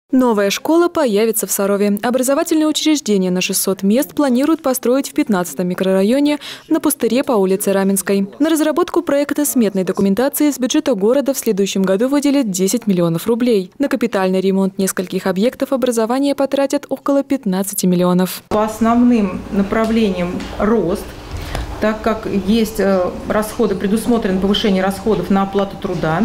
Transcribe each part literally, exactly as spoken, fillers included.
Новая школа появится в Сарове. Образовательное учреждение на шестьсот мест планируют построить в пятнадцатом микрорайоне на пустыре по улице Раменской. На разработку проекта сметной документации с бюджета города в следующем году выделят десять миллионов рублей. На капитальный ремонт нескольких объектов образования потратят около пятнадцати миллионов. По основным направлениям рост, так как есть расходы, предусмотрено повышение расходов на оплату труда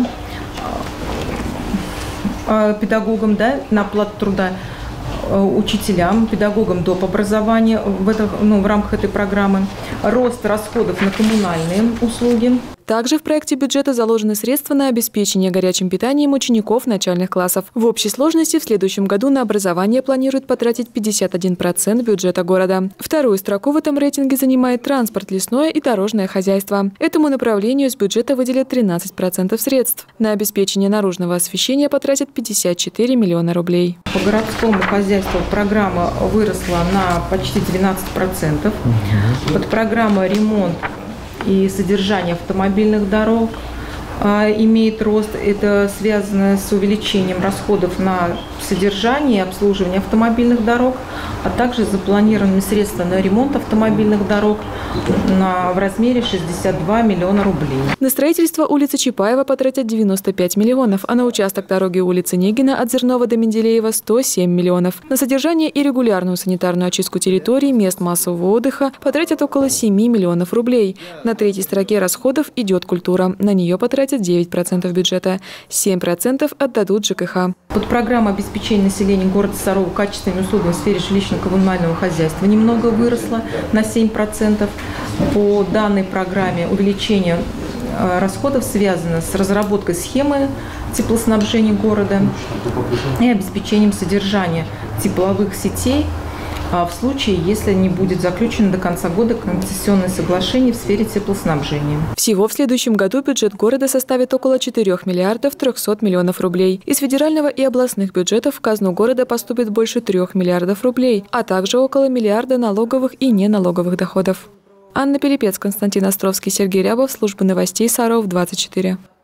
педагогам, да, на оплату труда учителям, педагогам доп. Образования в, это, ну, в рамках этой программы, рост расходов на коммунальные услуги. Также в проекте бюджета заложены средства на обеспечение горячим питанием учеников начальных классов. В общей сложности в следующем году на образование планируют потратить пятьдесят один процент бюджета города. Вторую строку в этом рейтинге занимает транспорт, лесное и дорожное хозяйство. Этому направлению из бюджета выделят тринадцать процентов средств. На обеспечение наружного освещения потратят пятьдесят четыре миллиона рублей. По городскому хозяйству программа выросла на почти двенадцать процентов. Под программа «Ремонт и содержание автомобильных дорог» а, имеет рост. Это связано с увеличением расходов на содержание и обслуживание автомобильных дорог, а также запланированы средства на ремонт автомобильных дорог на, в размере шестьдесят два миллиона рублей. На строительство улицы Чапаева потратят девяносто пять миллионов, а на участок дороги улицы Негина от Зернова до Менделеева – сто семь миллионов. На содержание и регулярную санитарную очистку территорий, мест массового отдыха потратят около семи миллионов рублей. На третьей строке расходов идет культура. На нее потратят девять процентов бюджета. семь процентов отдадут ЖКХ. Под программу обеспечения населения города Сарова качественными услугами в сфере жилищно-коммунального хозяйства немного выросла на семь процентов. По данной программе увеличение расходов связано с разработкой схемы теплоснабжения города и обеспечением содержания тепловых сетей в случае, если не будет заключено до конца года концессионное соглашение в сфере теплоснабжения. Всего в следующем году бюджет города составит около четырёх миллиардов трёхсот миллионов рублей. Из федерального и областных бюджетов в казну города поступит больше трех миллиардов рублей, а также около миллиарда налоговых и неналоговых доходов. Анна Пилипец, Константин Островский, Сергей Рябов, служба новостей Саров двадцать четыре.